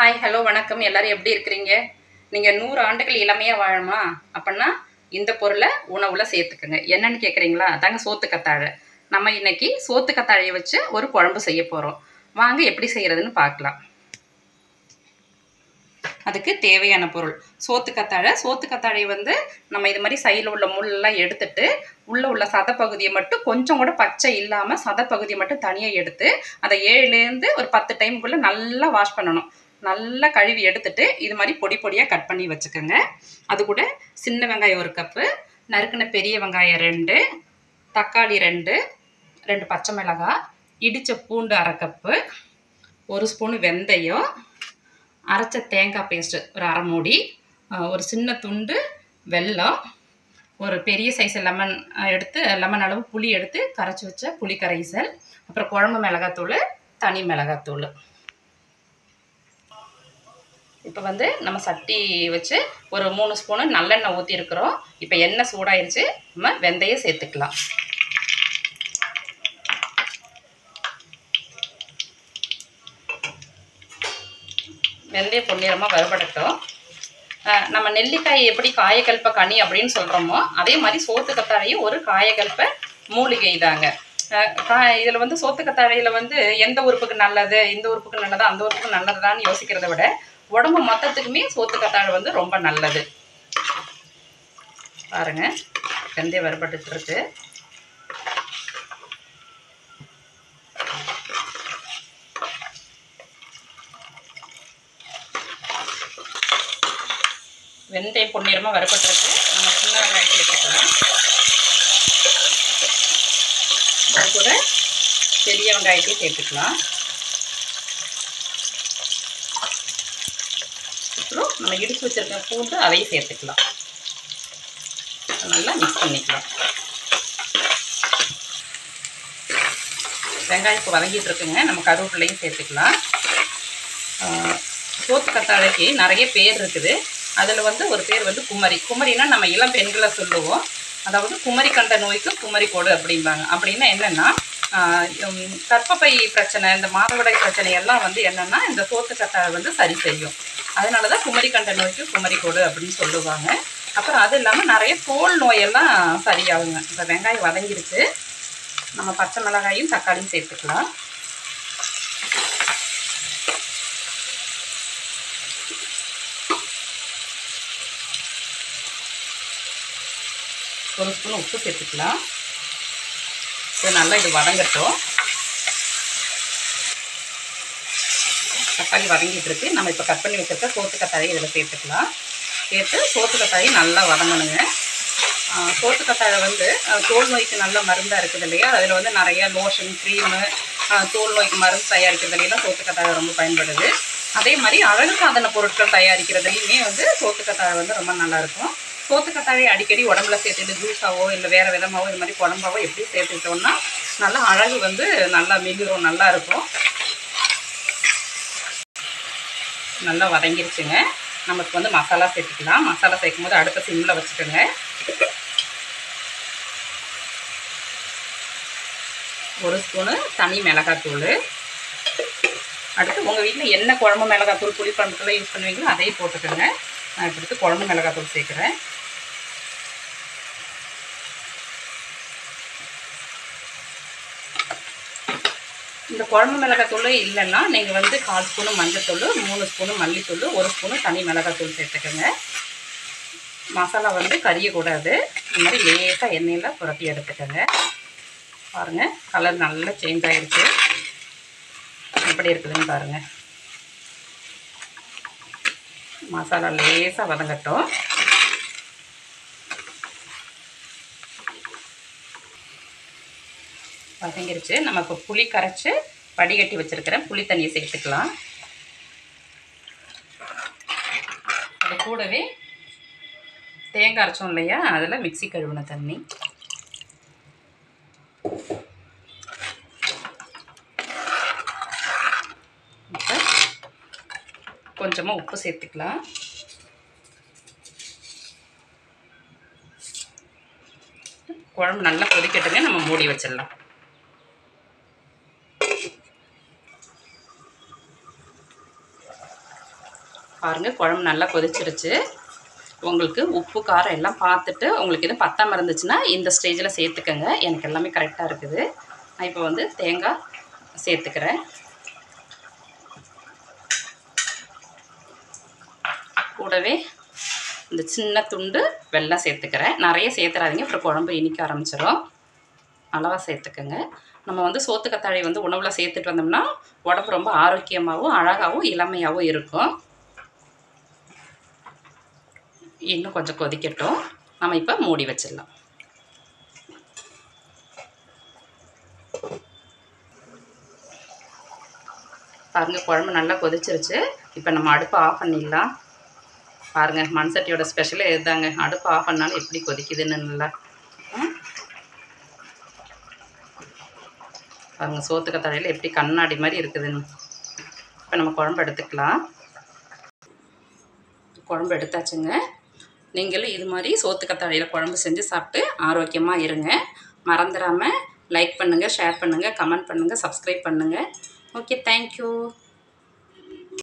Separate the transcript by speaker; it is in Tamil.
Speaker 1: ஹாய் ஹலோ வணக்கம். எல்லாரும் எப்படி இருக்கிறீங்க? நீங்கள் 100 ஆண்டுகள் இளமையாக வாழணுமா அப்படின்னா இந்த பொருளை உணவில் சேர்த்துக்குங்க. என்னன்னு கேட்குறீங்களா? அதாங்க சோத்துக்கத்தாழை. நம்ம இன்னைக்கு சோத்துக்கத்தாழையை வச்சு ஒரு குழம்பு செய்ய போகிறோம். வாங்க எப்படி செய்கிறதுன்னு பார்க்கலாம். அதுக்கு தேவையான பொருள் சோத்துக்கத்தாழை. சோத்துக்கத்தாழை நம்ம இது மாதிரி சைடில் உள்ள முள்ளெல்லாம் எடுத்துட்டு உள்ள சதப்பகுதியை மட்டும் கொஞ்சம் கூட பச்சை இல்லாமல் சதப்பகுதியை மட்டும் தனியாக எடுத்து அதை 7லேருந்து ஒரு 10 டைமுக்குள்ளே நல்லா வாஷ் பண்ணணும். நல்லா கழுவி எடுத்துட்டு இது மாதிரி பொடி பொடியாக கட் பண்ணி வச்சுக்கோங்க. அது கூட சின்ன வெங்காயம் 1 கப்பு, நறுக்கின பெரிய வெங்காயம் 2, தக்காளி 2 பச்சை மிளகாய், இடித்த பூண்டு 1/2 கப்பு, 1 ஸ்பூனு வெந்தயம், அரைச்ச தேங்காய் பேஸ்ட்டு ஒரு 1/2 மூடி, ஒரு சின்ன துண்டு வெல்லம், ஒரு பெரிய சைஸ் லெமன் எடுத்து லெமன் அளவு புளி எடுத்து கரைச்சி வச்ச புளி கரைசல், அப்புறம் குழம்பு மிளகாத்தூள், தனி மிளகாத்தூள். இப்போ நம்ம சட்டி வச்சு ஒரு 3 ஸ்பூனு நல்லெண்ணெய் ஊற்றிருக்கிறோம். இப்போ எண்ணெய் சூடாயிருச்சு, நம்ம வெந்தயம் சேர்த்துக்கலாம். வெந்தயம் பொன்னிறமாக வறுபடட்டும். நம்ம நெல்லிக்காய் எப்படி காயக்கல்ப கனி அப்படின்னு சொல்கிறோமோ அதே மாதிரி சோத்துக்கத்தாழையும் ஒரு காயக்கல்ப மூலிகை தாங்க. இதில் சோத்துக்கத்தாழையில் எந்த உறுப்புக்கு நல்லது, இந்த உறுப்புக்கு நல்லதா, அந்த உறுப்புக்கு நல்லதான்னு யோசிக்கிறத விட உடம்பு மொத்தத்துக்குமே சோத்துக்கத்தாழை ரொம்ப நல்லது. பாருங்க, வெந்தயம் வறுபட்டு இருக்கு. வெந்தயம் பொன்னிறமாக வறுபட்டுருக்கு. நம்ம சின்ன வெங்காயம் சேர்த்துக்கலாம். அது கூட பெரிய வெங்காயத்தையும் சேர்த்துக்கலாம். அப்புறம் நம்ம இடித்து வச்சுருக்க பூண்டு அதையும் சேர்த்துக்கலாம். நல்லா மிக்ஸ் பண்ணிக்கலாம். வெங்காயம் இப்போ வதங்கிட்டு இருக்குங்க. நம்ம கருவேப்பிலையும் சேர்த்துக்கலாம். சோத்துக்கத்தாழைக்கு நிறைய பேர் இருக்குது. அதில் ஒரு பேர் குமரி. குமரினா நம்ம இளம் பெண்களை சொல்லுவோம். அதாவது குமரி கண்ட நோய்க்கு குமரி கோடு அப்படிம்பாங்க. அப்படின்னா என்னென்னா கர்ப்பப்பை பிரச்சனை, இந்த மாதவிடாய் பிரச்சனை எல்லாம் என்னென்னா இந்த சோத்துக்கத்தாழை சரி செய்யும். அதனால தான் குமரி கண்ட நோய்க்கு குமரி கோடு அப்படின்னு சொல்லுவாங்க. அப்புறம் அது இல்லாமல் நிறைய தோல் நோயெல்லாம் சரியாகுங்க. இப்போ வெங்காயம் வதங்கிடுச்சு, நம்ம பச்சை மிளகாயும் தக்காளியும் சேர்த்துக்கலாம். ஒரு ஸ்பூன் உப்பு சேர்த்துக்கலாம். நல்லா இது வதங்கட்டும். தக்காளி வதங்கிட்டு இருக்கு. நம்ம இப்போ கட் பண்ணி வச்சுருக்க சோத்துக்கத்தாழையை இதில் சேர்த்துக்கலாம். சேர்த்து சோத்துக்கத்தாழை நல்லா வதங்கணுங்க. சோத்துக்கத்தாழை தோல் நோய்க்கு நல்ல மருந்தாக இருக்குது இல்லையா? அதில் நிறைய லோஷன், க்ரீமு, தோல் நோய்க்கு மருந்து தயாரிக்கிறதுலாம் சோத்துக்கத்தாழை ரொம்ப பயன்படுது. அதே மாதிரி அழகு சாதன பொருட்கள் தயாரிக்கிறதுலையுமே சோத்துக்கத்தாழை ரொம்ப நல்லாயிருக்கும். சோத்துக்கத்தாழையை அடிக்கடி உடம்புல சேர்த்துட்டு ஜூஸாவோ இல்லை வேறு விதமாவோ இது மாதிரி குழம்பாவோ எப்படி சேர்த்துக்கிட்டோம்னா நல்லா அழகு நல்லா மிகுரும், நல்லா இருக்கும். நல்லா வதங்கிருச்சுங்க. நமக்கு மசாலா சேர்த்துக்கலாம். மசாலா சேர்க்கும் போது அடுத்த சிம்மில் வச்சுக்கோங்க. ஒரு ஸ்பூனு தனி மிளகாத்தூள். அடுத்து உங்கள் வீட்டில் என்ன குழம்பு மிளகாத்தூள் புளி குழம்புக்குள்ளே யூஸ் பண்ணுவீங்களோ அதையும் போட்டுக்கோங்க. நான் இப்போ எடுத்து குழம்பு மிளகாத்தூள் சேர்க்குறேன். இந்த குழம்பு மிளகாத்தூள் இல்லைன்னா நீங்கள் 1/4 ஸ்பூனு மஞ்சத்தூள், 3 ஸ்பூனு மல்லித்தூள், 1 ஸ்பூனு தனி மிளகாத்தூள் சேர்த்துக்கோங்க. மசாலா கரியக்கூடாது. இந்த மாதிரி லேசாக எண்ணெயில் புரட்டி எடுத்துக்கோங்க. பாருங்கள், கலர் நல்லா சேஞ்ச் ஆகிடுச்சு. எப்படி இருக்குதுன்னு பாருங்கள். மசாலா லேசாக வதங்கட்டும். வதங்கிருச்சு. நம்ம இப்போ புளி கரைச்சி வடிகட்டி வச்சுருக்கிறேன் புளி தண்ணியை சேர்த்துக்கலாம். அது கூடவே தேங்காய் அரைச்சோம் இல்லையா, அதில் மிக்ஸி கழுவின தண்ணி. இப்போ கொஞ்சமாக உப்பு சேர்த்துக்கலாம். குழம்பு நல்லா கொதிக்கட்டுங்க. நம்ம மூடி வச்சிடலாம். பாருங்கள் குழம்பு நல்லா கொதிச்சிருச்சு. உங்களுக்கு உப்பு காரம் எல்லாம் பார்த்துட்டு உங்களுக்கு எதுவும் பத்தாமல் இருந்துச்சுன்னா இந்த ஸ்டேஜில் சேர்த்துக்கங்க. எனக்கு எல்லாமே கரெக்டாக இருக்குது. நான் இப்போ வந்து தேங்காய் சேர்த்துக்கிறேன். கூடவே இந்த சின்ன துண்டு வெல்லம் சேர்த்துக்கிறேன். நிறைய சேர்த்துறாதீங்க, அப்புறம் குழம்பு இனிக்க ஆரம்பிச்சிடும். அளவாக சேர்த்துக்கங்க. நம்ம வந்து சோத்துக்கத்தாழை வந்து உணவில் சேர்த்துட்டு வந்தோம்னா உடம்பு ரொம்ப ஆரோக்கியமாகவும் அழகாகவும் இளமையாகவும் இருக்கும். இன்னும் கொஞ்சம் கொதிக்கட்டும். நம்ம இப்போ மூடி வச்சிடலாம். பாருங்கள் குழம்பு நல்லா கொதிச்சிருச்சு. இப்போ நம்ம அடுப்பை ஆஃப் பண்ணிடலாம். பாருங்கள் மண் சட்டியோட ஸ்பெஷலே இதுதாங்க. அடுப்பு ஆஃப் பண்ணாலும் எப்படி கொதிக்குதுன்னு நல்லா. பாருங்கள் சோத்துக்கத்தாழையில் எப்படி கண்ணாடி மாதிரி இருக்குதுன்னு. இப்போ நம்ம குழம்பு எடுத்துக்கலாம். குழம்பு எடுத்தாச்சுங்க. நீங்களும் இது மாதிரி சோத்துக்கத்தாழையில் குழம்பு செஞ்சு சாப்பிட்டு ஆரோக்கியமாக இருங்க. மறந்துடாமல் லைக் பண்ணுங்கள், ஷேர் பண்ணுங்கள், கமெண்ட் பண்ணுங்கள், சப்ஸ்கிரைப் பண்ணுங்கள். Okay, thank you.